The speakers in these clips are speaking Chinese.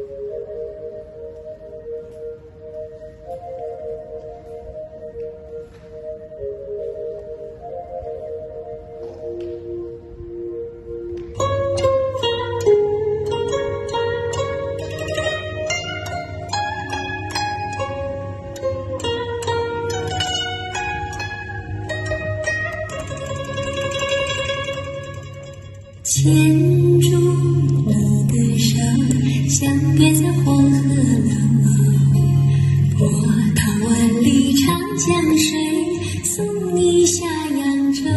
牵住你的手，相别在黄河流。波涛万里长江水，送你下扬州。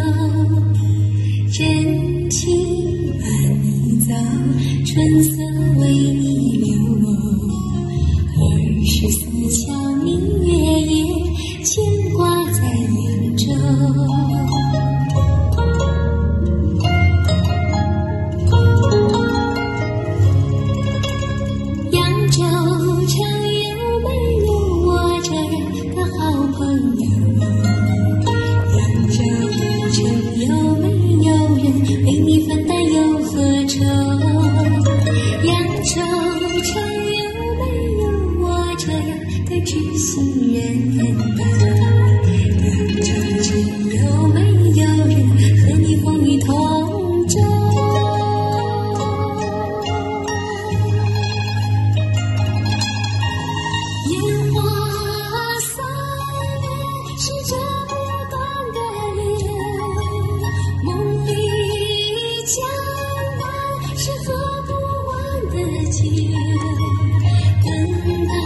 真情伴你走，春色为你留。24桥明月夜，牵挂在扬州。知心人吧，扬州城有没有人和你风雨同舟？烟花三月是这不断的恋，梦里江南是喝不完的酒。等到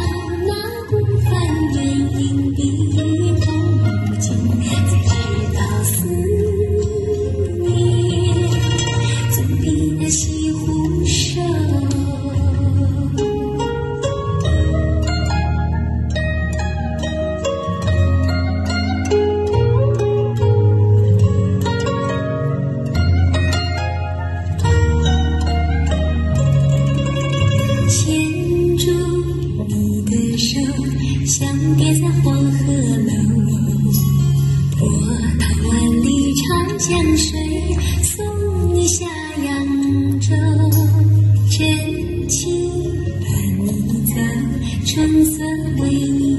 因笔同情，才知道思念总比那西湖瘦。牵住你的手，相别在黄河流。波涛万里长江水，送你下扬州。真情伴你走，春色为你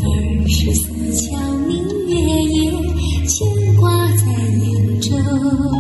留。24桥明月夜，牵挂在扬州。